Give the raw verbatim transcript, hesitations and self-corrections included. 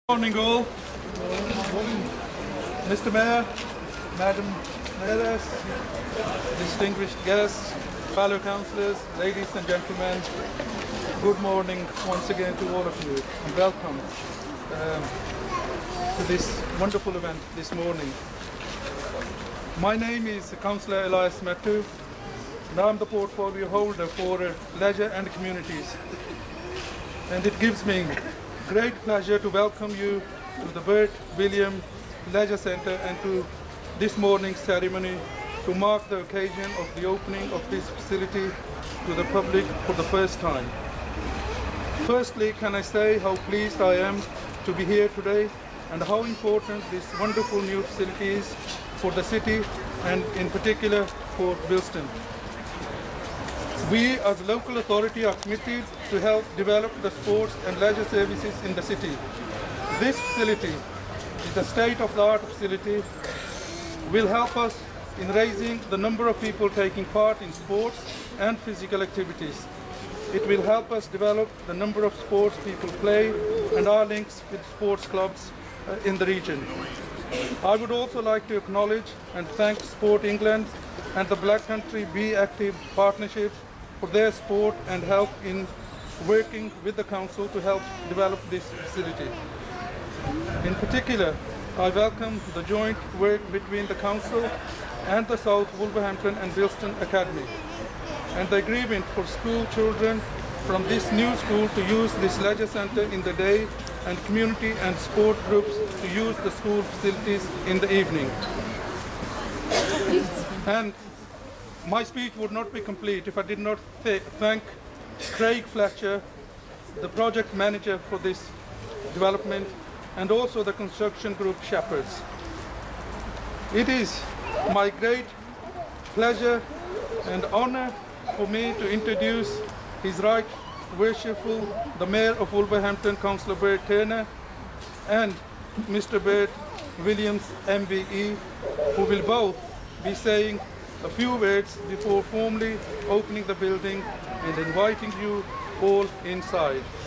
Good morning all. Mister Mayor, Madam Mayoress, distinguished guests, fellow councillors, ladies and gentlemen, good morning once again to all of you and welcome um, to this wonderful event this morning. My name is Councillor Elias Mattu and I'm the portfolio holder for uh, leisure and communities, and it gives me great pleasure to welcome you to the Bert William Leisure Centre and to this morning's ceremony to mark the occasion of the opening of this facility to the public for the first time. Firstly, can I say how pleased I am to be here today and how important this wonderful new facility is for the city and in particular for Bilston. We as a local authority are committed to help develop the sports and leisure services in the city. This facility is a state-of-the-art facility, will help us in raising the number of people taking part in sports and physical activities. It will help us develop the number of sports people play and our links with sports clubs uh, in the region. I would also like to acknowledge and thank Sport England and the Black Country Be Active Partnership for their support and help in working with the council to help develop this facility. In particular, I welcome the joint work between the council and the South Wolverhampton and Bilston Academy, and the agreement for school children from this new school to use this leisure centre in the day and community and sport groups to use the school facilities in the evening. And my speech would not be complete if I did not th thank Craig Fletcher, the project manager for this development, and also the construction group Shepherds. It is my great pleasure and honour for me to introduce His Right Worshipful, the Mayor of Wolverhampton, Councillor Bert Turner, and Mister Bert Williams, M B E, who will both be saying a few words before formally opening the building and inviting you all inside.